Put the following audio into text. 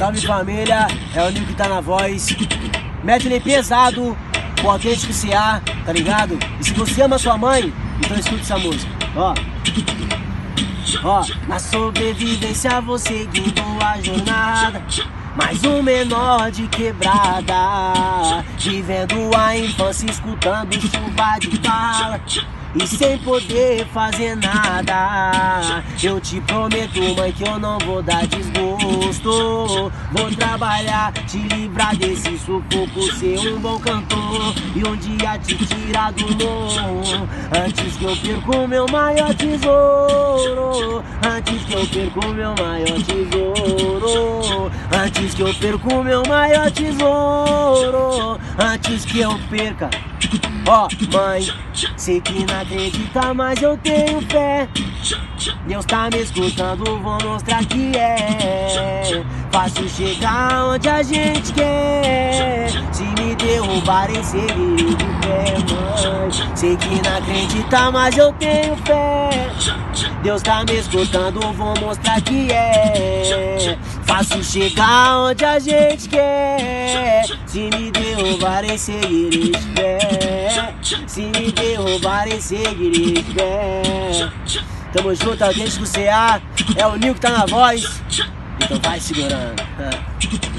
Salve família, é o Nil que tá na voz. Medley pesado, potente que CA, tá ligado? E se você ama sua mãe, então escute essa música. Ó, na sobrevivência vou seguindo a jornada. Mais um menor de quebrada, vivendo a infância, escutando chuva de bala e sem poder fazer nada. Eu te prometo, mãe, que eu não vou dar desgosto. Vou trabalhar, te livrar desse sufoco, ser um bom cantor e um dia te tirar do morro. Antes que eu perca o meu maior tesouro, antes que eu perca o meu maior tesouro, antes que eu perca o meu maior tesouro, antes que eu perca. Ó, mãe, sei que não acredita, mas eu tenho fé. Deus tá me escutando, vou mostrar que é fácil chegar onde a gente quer. Se me derrubarem, seguirei de pé, mãe. Sei que não acredita, mas eu tenho fé. Deus tá me escutando, vou mostrar que é fácil chegar onde a gente quer. Se me derrubarem, seguirei de pé. Se me derrubarem, seguirei de pé. Tamo junto, alguém com CA. É o Nil que tá na voz. Então vai segurando.